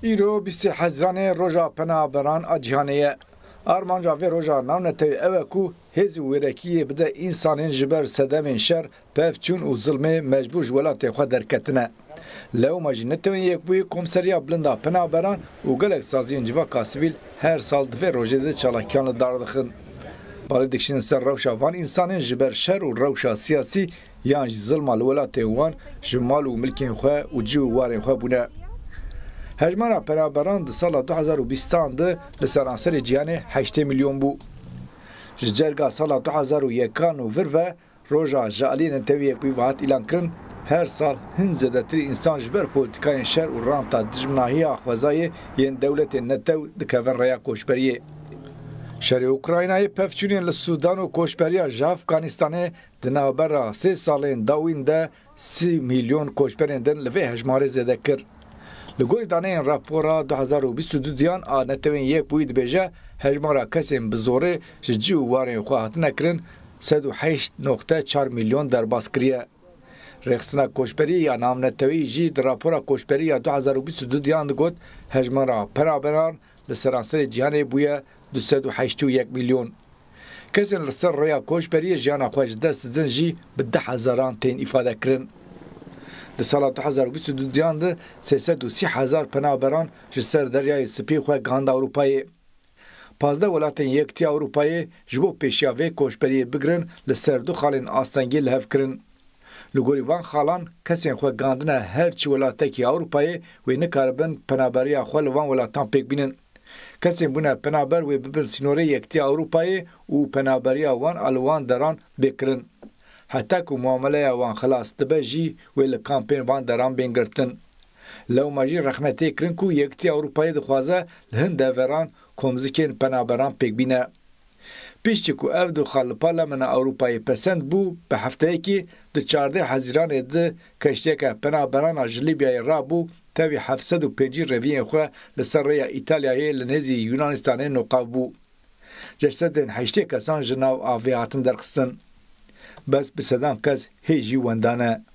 ایرو بیست حزران روژا پنابران اجهانیه. آرمانجا و روژا نامنته اوکو هز ورکیه بده انسان جبر صدام شر پفچون و ظلم مجبور جولات خود درکتنه. لو ماجنته یک بوی کمسریا بلندا پنابران و گلک سازین جوا کاسویل هر سال دو روژه ده چالاکیان داردخن. برای دکشن سر روشا وان انسان جبر شر و روشا سیاسی یان ظلم الولات وان جمال و ملکین خواه و جو وارن خواه بونه. هجمارا پنابران ده سال 2020 ده لسرانسر جیانه 8 میلیون بو. جرگا سال 2001 و ور روژا جالی نتوی قویوات اعلان کرن هر سال هنزده تری انسان جبر پولتیکای شر و رامتا دجمناهی آخوازای ین دولت نتو دکوون ریا کوشبریه. شر اوکراینای پفچونین لسودان و کوشبریا جاف افغانستانه دنابرا 3 سالین داوین ده 30 میلیون کوشبرین دن لوی هجماره زده کر. لگوی دانه این راپورا 2022 دیان آنتوین یک بوید بیجه هجمارا کسیم بزوره جی و وارین خواهد نکرن 108.4 میلیون در باسکریه. رخصنا کوشبری یا نام نتوی جی در راپورا کوشبری یا 2022 دیان دگوت هجمارا پرابران لسرانسر جیانه بویه 281 میلیون. کسین لسر رویا کوشبری جیانا خواهج دست دن جی به 10,000 تین افاده کرن. در سال 2022 دیان ده 330,000 پنابران جسر دریای سپی خواه گاند اروپایی. 15 ولاتن یکتی اروپایی جبو پیشیاوی کوشبری بگرن لسر دو خالین آستانگی لحف کرن. لگوری وان خالان کسین خواه گاندنه هر چی ولاتکی اروپایی وی نکاربن پنابری خواه لوان ولاتان پیک بینن. کسین بونه پنابر وی ببن سینوری یکتی اروپایی و پنابری وان الوان دران بکرن. حتی که معامله وان خلاص دبه جی ویل کامپین وان دران بینگرتن. لو ماجی رحمتی کرن که یکتی اروپایی دخوازه لهن دوران کمزکین پنابران پیک بینه. پیشتی که او دو خالپارلمان اروپایی پسند بو به هفته که دو 14 حزیران ده کشتی که پنابران لیبیای را بو تاوی 705 رویین خواه لسر ریا ایتالیایی لنزی یونانستان نقاو بو. جسدن 8 کسان جناو آوی هاتن درخستن. بس بصدام کس هیجی وندانه.